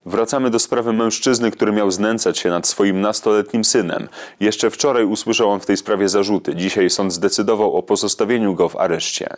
Wracamy do sprawy mężczyzny, który miał znęcać się nad swoim nastoletnim synem. Jeszcze wczoraj usłyszał on w tej sprawie zarzuty. Dzisiaj sąd zdecydował o pozostawieniu go w areszcie.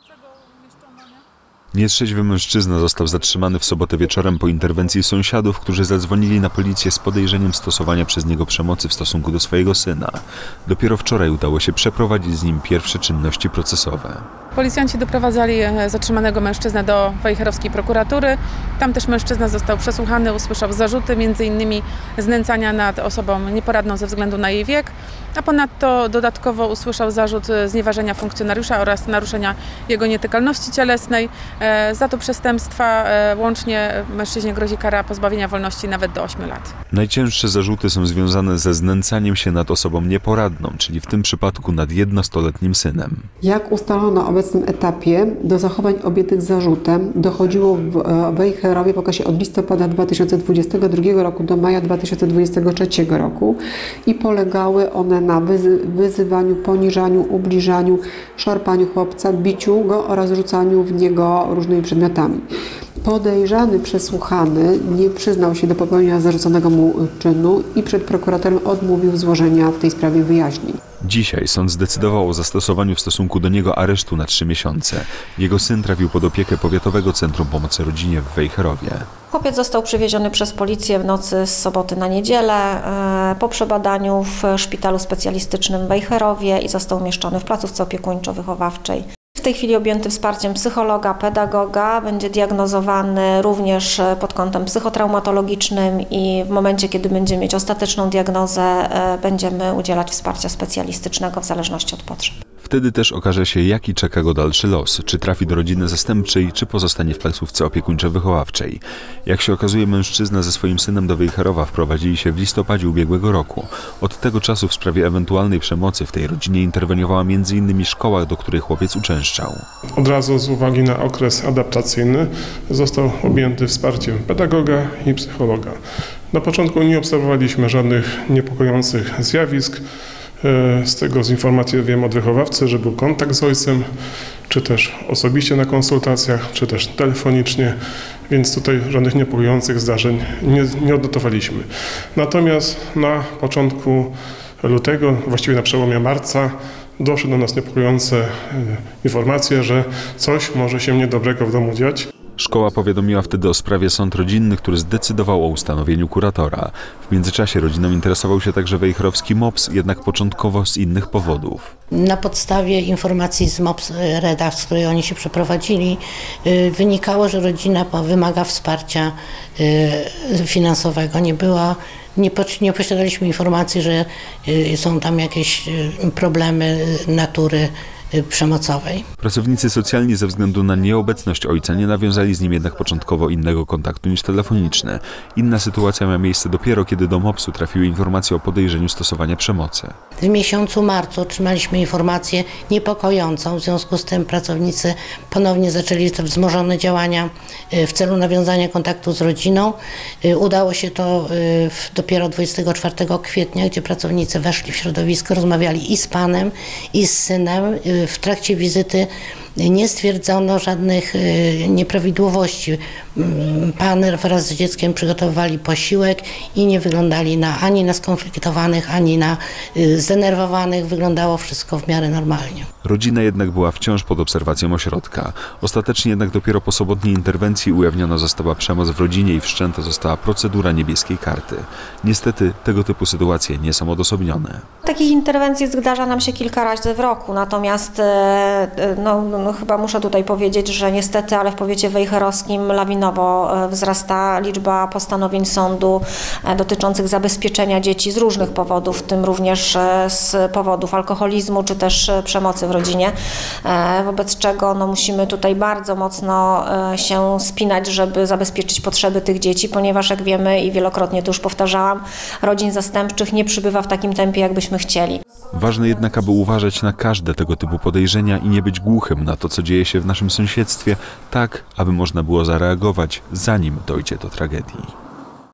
Nietrzeźwy mężczyzna został zatrzymany w sobotę wieczorem po interwencji sąsiadów, którzy zadzwonili na policję z podejrzeniem stosowania przez niego przemocy w stosunku do swojego syna. Dopiero wczoraj udało się przeprowadzić z nim pierwsze czynności procesowe. Policjanci doprowadzali zatrzymanego mężczyznę do wejherowskiej prokuratury. Tam też mężczyzna został przesłuchany, usłyszał zarzuty m.in. znęcania nad osobą nieporadną ze względu na jej wiek, a ponadto dodatkowo usłyszał zarzut znieważenia funkcjonariusza oraz naruszenia jego nietykalności cielesnej. Za to przestępstwa łącznie mężczyźnie grozi kara pozbawienia wolności nawet do 8 lat. Najcięższe zarzuty są związane ze znęcaniem się nad osobą nieporadną, czyli w tym przypadku nad 11-letnim synem. Jak ustalono na obecnym etapie, do zachowań objętych zarzutem dochodziło w Wejherowie w okresie od listopada 2022 roku do maja 2023 roku i polegały one na wyzywaniu, poniżaniu, ubliżaniu, szarpaniu chłopca, biciu go oraz rzucaniu w niego różnymi przedmiotami. Podejrzany przesłuchany nie przyznał się do popełnienia zarzuconego mu czynu i przed prokuratorem odmówił złożenia w tej sprawie wyjaśnień. Dzisiaj sąd zdecydował o zastosowaniu w stosunku do niego aresztu na 3 miesiące. Jego syn trafił pod opiekę Powiatowego Centrum Pomocy Rodzinie w Wejherowie. Chłopiec został przywieziony przez policję w nocy z soboty na niedzielę po przebadaniu w szpitalu specjalistycznym w Wejherowie i został umieszczony w placówce opiekuńczo-wychowawczej. W tej chwili objęty wsparciem psychologa, pedagoga, będzie diagnozowany również pod kątem psychotraumatologicznym i w momencie, kiedy będziemy mieć ostateczną diagnozę, będziemy udzielać wsparcia specjalistycznego w zależności od potrzeb. Wtedy też okaże się, jaki czeka go dalszy los, czy trafi do rodziny zastępczej, czy pozostanie w placówce opiekuńczo-wychowawczej. Jak się okazuje, mężczyzna ze swoim synem do Wejherowa wprowadzili się w listopadzie ubiegłego roku. Od tego czasu w sprawie ewentualnej przemocy w tej rodzinie interweniowała m.in. szkoła, do której chłopiec uczęszczał. Od razu z uwagi na okres adaptacyjny został objęty wsparciem pedagoga i psychologa. Na początku nie obserwowaliśmy żadnych niepokojących zjawisk. Z tego z informacji wiem od wychowawcy, że był kontakt z ojcem, czy też osobiście na konsultacjach, czy też telefonicznie, więc tutaj żadnych niepokojących zdarzeń nie odnotowaliśmy. Natomiast na początku lutego, właściwie na przełomie marca, doszły do nas niepokojące informacje, że coś może się niedobrego w domu dziać. Szkoła powiadomiła wtedy o sprawie sąd rodzinny, który zdecydował o ustanowieniu kuratora. W międzyczasie rodziną interesował się także wejherowski MOPS, jednak początkowo z innych powodów. Na podstawie informacji z MOPS Reda, z której oni się przeprowadzili, wynikało, że rodzina wymaga wsparcia finansowego. Nie posiadaliśmy informacji, że są tam jakieś problemy natury przemocowej. Pracownicy socjalni ze względu na nieobecność ojca nie nawiązali z nim jednak początkowo innego kontaktu niż telefoniczny. Inna sytuacja miała miejsce dopiero, kiedy do MOPS-u trafiły informacje o podejrzeniu stosowania przemocy. W miesiącu marcu otrzymaliśmy informację niepokojącą, w związku z tym pracownicy ponownie zaczęli te wzmożone działania w celu nawiązania kontaktu z rodziną. Udało się to dopiero 24 kwietnia, gdzie pracownicy weszli w środowisko, rozmawiali i z panem, i z synem. W trakcie wizyty nie stwierdzono żadnych nieprawidłowości. Pan wraz z dzieckiem przygotowywali posiłek i nie wyglądali ani na skonfliktowanych, ani na zdenerwowanych. Wyglądało wszystko w miarę normalnie. Rodzina jednak była wciąż pod obserwacją ośrodka. Ostatecznie jednak dopiero po sobotniej interwencji ujawniona została przemoc w rodzinie i wszczęta została procedura niebieskiej karty. Niestety tego typu sytuacje nie są odosobnione. Takich interwencji zdarza nam się kilka razy w roku, natomiast chyba muszę tutaj powiedzieć, że niestety, ale w powiecie wejherowskim lawinowo wzrasta liczba postanowień sądu dotyczących zabezpieczenia dzieci z różnych powodów, w tym również z powodów alkoholizmu czy też przemocy w rodzinie, wobec czego musimy tutaj bardzo mocno się spinać, żeby zabezpieczyć potrzeby tych dzieci, ponieważ jak wiemy i wielokrotnie to już powtarzałam, rodzin zastępczych nie przybywa w takim tempie, jakbyśmy chcieli. Ważne jednak, aby uważać na każde tego typu podejrzenia i nie być głuchym na to, co dzieje się w naszym sąsiedztwie, tak aby można było zareagować, zanim dojdzie do tragedii.